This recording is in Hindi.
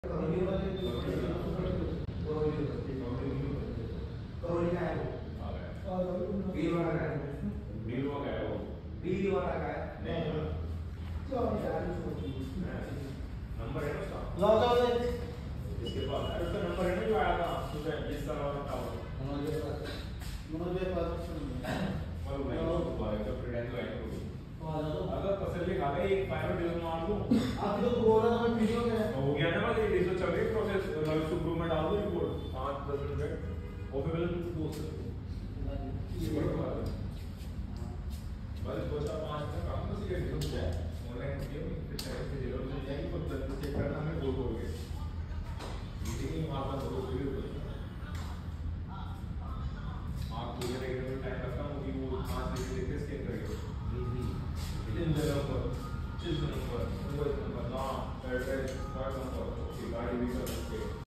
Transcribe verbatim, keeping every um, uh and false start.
नंबर है उसका लाओ लाओ इसके पास है उसका नंबर है ना जो आया था सुबह जिस तरह का था मुझे मुझे पता मालूम नहीं उसको बारे में प्रेडेंट लाइन को अगर तसल्ली खा गए एक फाइनल डिवीजन मार दूं आप लोग बोल रहे हो वीडियो में हो गया ना वाले ये तो चल रही प्रोसेस नॉइस इंप्रूव में डाल दो रिपोर्ट पाँच दस मिनट में और फिर पहले तुम दोस्त ये बड़ा बात है बस दो चार पाँच मिनट काम तो सीखे नहीं तो क्या ऑनलाइन वीडियो फिर चाहे फिर जीरो से जाएगी तो चेक करना हमें बोल दोगे